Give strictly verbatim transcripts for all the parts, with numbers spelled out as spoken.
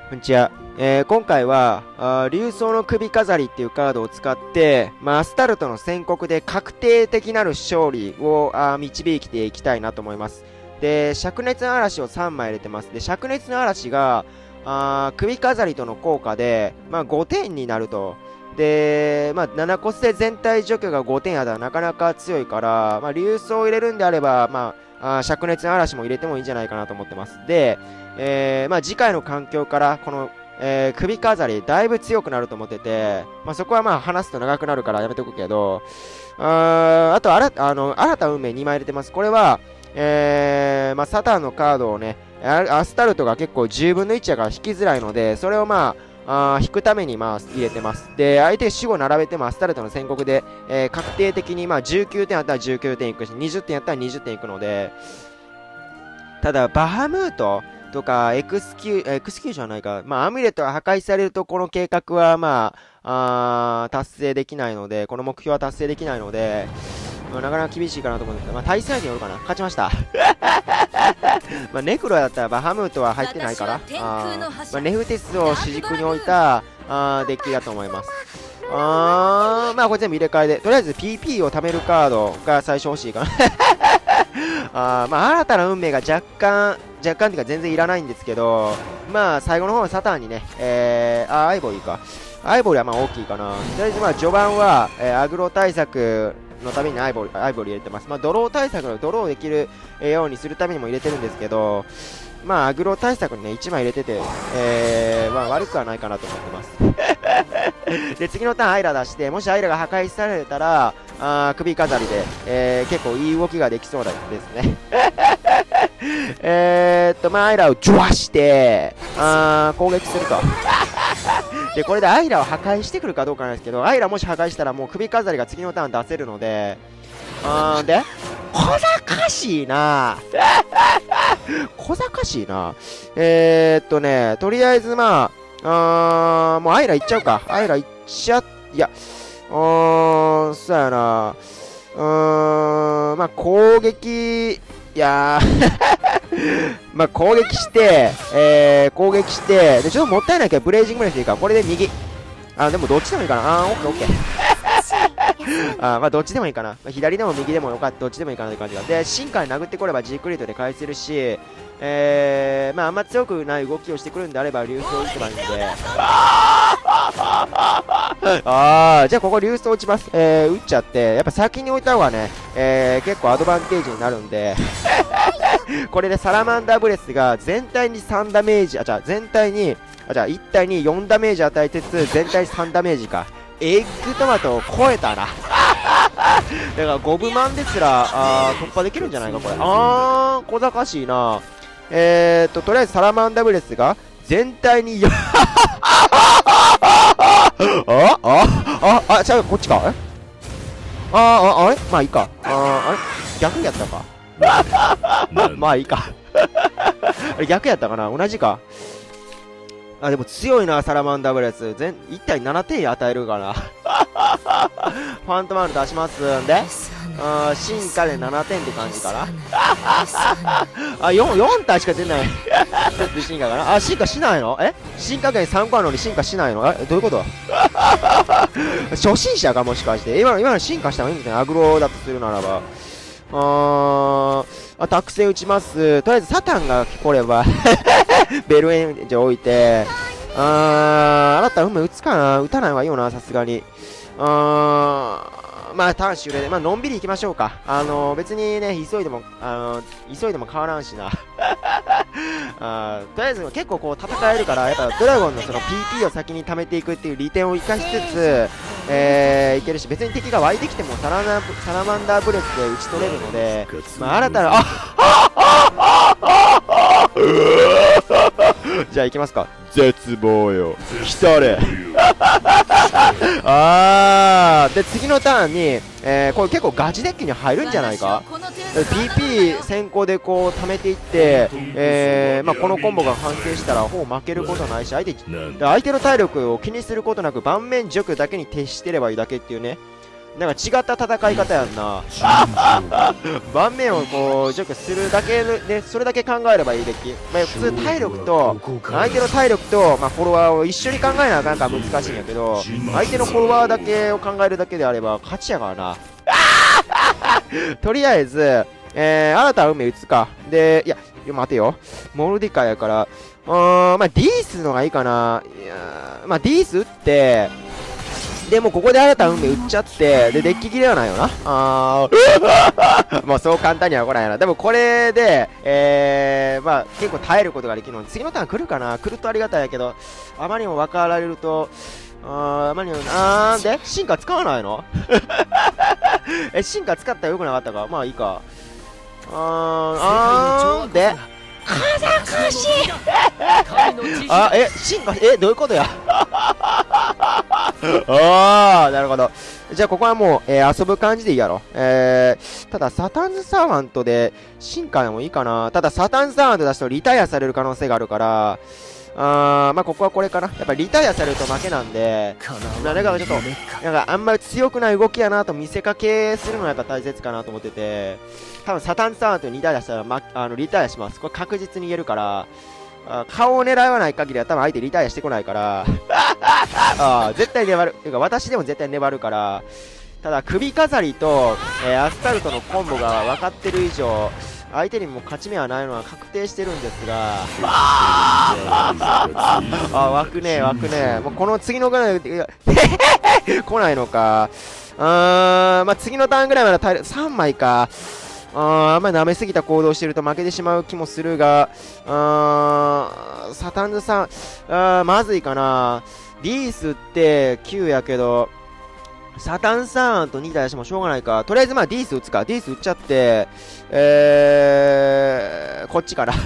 こんにちは。えー、今回は、あ竜装の首飾りっていうカードを使って、まあ、アスタルトの宣告で確定的なる勝利をあ導いていきたいなと思います。で、灼熱の嵐をさんまい入れてます。で、灼熱の嵐が、あ首飾りとの効果で、まあ、ごてんになると。で、まあ、ななコスで全体除去がごてんやったらなかなか強いから、まあ、竜装を入れるんであれば、まあ、あ灼熱の嵐も入れてもいいんじゃないかなと思ってます。で、えー、まあ、次回の環境から、この、えー、首飾り、だいぶ強くなると思ってて、まあ、そこはまあ、話すと長くなるからやめておくけど、ああと、あら、あの、新た運命にまい入れてます。これは、えー、まあ、サタンのカードをね、アスタルトが結構じゅうぶんのいちやから引きづらいので、それをまあ、あ引くためにまあ入れてます。で、相手守護並べてもアスタルトの宣告で、えー、確定的にまあじゅうきゅうてんあったらじゅうきゅうてんいくし、にじゅってんやったらにじゅってんいくので、ただ、バハムートとかエクスキュー、エクスキューションはないか、まあ、アミュレットが破壊されると、この計画はまあ、あ達成できないので、この目標は達成できないので、まあ、なかなか厳しいかなと思うんですけど、まあ、対戦相手によるかな。勝ちました。まあ、ネクロだったらバハムートは入ってないから、あまあ、ネフテスを主軸に置いたあデッキだと思います。あーまあこれ全部入れ替えで、とりあえず ピーピー を貯めるカードが最初欲しいかな。あまあ新たな運命が若干、若干っていうか全然いらないんですけど、まあ最後の方のサタンにね、えー、あアイボリーか。アイボリーはまあ大きいかな。とりあえずまあ序盤は、えー、アグロ対策のためにアイボリー、アイボリー入れてます。まあドロー対策のドローできるようにするためにも入れてるんですけど、まあアグロ対策にね、いちまい入れてて、えー、まあ悪くはないかなと思ってます。で、次のターンアイラ出して、もしアイラが破壊されたら、あ首飾りで、えー、結構いい動きができそうですね。えーっと、まあアイラをジュワして、あ攻撃すると。で、これでアイラを破壊してくるかどうかなんですけど、アイラもし破壊したらもう首飾りが次のターン出せるので、あーで、小賢しいな小賢しいなえーっとね、とりあえずまあ、あーもうアイラいっちゃうか。アイラいっちゃ、いや、うーん、そうやなうーん、まあ攻撃、いやー、まあ攻撃して、えー、攻撃して、で、ちょっともったいないけど、ブレイジングブレスでいいか。これで右。あ、でもどっちでもいいかな。あー、オッケーオッケー。あまあどっちでもいいかな、まあ、左でも右でもよかった、どっちでもいいかなって感じがで、進化に殴ってこれば G クリートで返せるし、えー、まああんま強くない動きをしてくるんであれば流装打てばいいんで、あーじゃあここ流装打ちます、えー、打っちゃって、やっぱ先に置いた方がね、えー、結構アドバンテージになるんでこれでサラマンダーブレスが全体にさんダメージ、あじゃあ全体にあじゃあいち体によんダメージ与えつつ全体さんダメージか、エッグトマトを超えたなだからごぶまんですらあ突破できるんじゃないかこれ。あー小賢しいな。えーっととりあえずサラマンダブレスが全体にああああちゃうこっちか。えあああれまあいいか。ああれ逆やったかまあいいかあれ逆やったかな、同じか。あ、でも強いな、サラマンダブレス。全、いち体ななてん与えるかな。ファントマル出しますんで、あ進化でななてんって感じかな。あ、よん、よん体しか出ない。進化かな。あ、進化しないのえ進化圏さん個あるのに進化しないのえどういうこと初心者かもしかして。今の、今の進化した方がいいんですね。アグロだとするならば。あー、あ、託戦打ちます。とりあえずサタンが来ればベルエンジを置いて、あー、あなた運命打つかな、打たないわよな、さすがに。あー、まあ、ターン終了で、まあ、のんびり行きましょうか。あのー、別にね、急いでも、あのー、急いでも変わらんしな。あとりあえず結構こう戦えるから、やっぱドラゴンのその ピーピー を先に貯めていくっていう利点を生かしつつ、えー、いけるし、別に敵が湧いてきてもサラナサラマンダーブレスで打ち取れるので、まあ、新たな、あじゃあ行きますか。絶望よ来たれあーで次のターンに、えー、これ結構ガチデッキに入るんじゃないか。 ピーピー 先行でこう貯めていって、えーまあ、このコンボが完成したらほぼ負けることないし、相手相手の体力を気にすることなく盤面除去だけに徹してればいいだけっていうね、 なんか違った戦い方やんな。盤面をこう除去するだけで、それだけ考えればいいデッキ。まあ、普通体力と、相手の体力と、まあ、フォロワーを一緒に考えなあかんから難しいんやけど、相手のフォロワーだけを考えるだけであれば勝ちやからな。とりあえず、えー、新たな運命打つか。で、いや、待てよ。モルディカやから、うーん、まあ、ディースのがいいかな。いやー、まあ、ディース打って、でもここで新たな運命打っちゃって、で、デッキ切れはないよな。あー。もうそう簡単には来ないな。でもこれで、えー、まあ、結構耐えることができるので、次のターン来るかな。来るとありがたいやけど、あまりにも分かられると、あー、あまりにも、あー、で、進化使わないのえ、進化使ったらよくなかったか。まあいいか。あー、あー、で、風かしあ、え、進化、え、どういうことやああ、なるほど。じゃあ、ここはもう、えー、遊ぶ感じでいいやろ。えー、ただ、サタンズサーバントで、進化でもいいかな。ただ、サタンズサーバント出すとリタイアされる可能性があるから、あー、まあ、ここはこれかな。やっぱりリタイアされると負けなんで、だからちょっと、なんかあんまり強くない動きやなと見せかけするのがやっぱ大切かなと思ってて、多分サタンズサーバントにリタイアしたら、ま、あの、リタイアします。これ確実に言えるから、あ顔を狙わない限りは多分相手リタイアしてこないからあ絶対粘る。ていうか私でも絶対粘るから、ただ首飾りと、えー、アスタルトのコンボが分かってる以上、相手にも勝ち目はないのは確定してるんですが、あ湧くね湧くね。もうこの次のぐらい来ないのか。あー、まあ、次のターンぐらいまで耐える。さんまいか。あー、あんまり舐めすぎた行動をしてると負けてしまう気もするが、あー、サタンズさん、あー、まずいかな。ディースってきゅうやけど、サタンさんとに体出してもしょうがないか。とりあえずまあディース打つか。ディース打っちゃって、えー、こっちかな。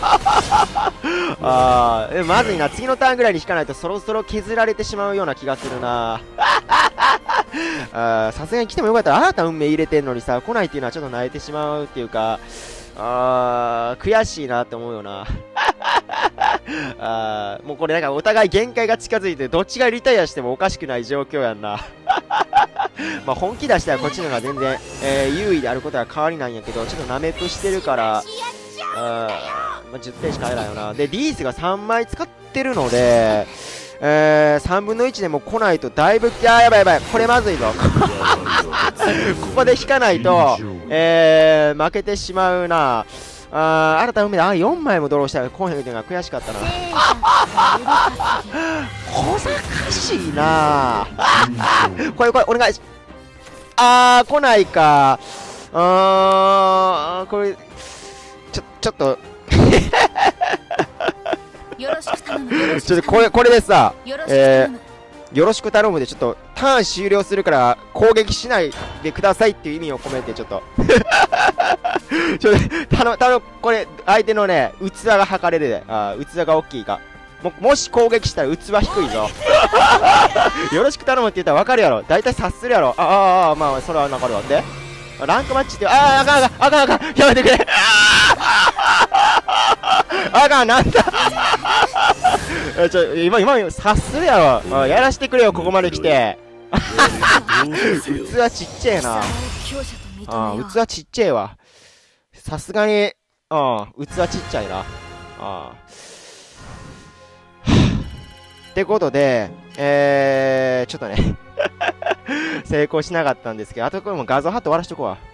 あー、まずいな。次のターンぐらいに引かないとそろそろ削られてしまうような気がするな。さすがに来てもよかったら新たな運命入れてんのにさ、来ないっていうのはちょっと泣いてしまうっていうか、あー、悔しいなって思うよな。あー、もうこれなんかお互い限界が近づいて、どっちがリタイアしてもおかしくない状況やんな。まあ本気出したらこっちの方が全然、えー、優位であることは変わりないんやけど、ちょっとナメプしてるから、あー、まあ、じゅってんしか入らないよな。で、リースがさんまい使ってるので、えー、さんぶんのいちでも来ないとだいぶ、いやーやばいやばい、これまずいぞ。ここで引かないと、えー、負けてしまうな。あー、新たな運命で、あー、よんまいもドローしたら来へんっていうのが悔しかったな。小賢しいなこれこれ、お願いし、あー、来ないか。あー、これ、ちょ、ちょっと、 よろしく頼む。 ちょっとこれ、これでさ、えー、よろしく頼むで、ちょっと、ターン終了するから、攻撃しないでくださいっていう意味を込めて、ちょっと。ちょっと、頼む、頼む、これ、相手のね、器が測れるで。あー、器が大きいか。も、もし攻撃したら器低いぞ。よろしく頼むって言ったらわかるやろ。だいたい察するやろ。ああ、ああ、まあ、それはわかるわ。で、ランクマッチって、ああ、あかんあかん、あかんあかん、やめてくれ。あかん、なんだ。え、ちょ、今、今、察するやろ。あ、やらしてくれよ、ここまで来て。器ちっちゃいな。ああ、器ちっちゃいわ。さすがに、ああ、器ちっちゃいな。ああ。ってことで、えー、ちょっとね、成功しなかったんですけど、あとこれも画像貼って終わらしとこうわ。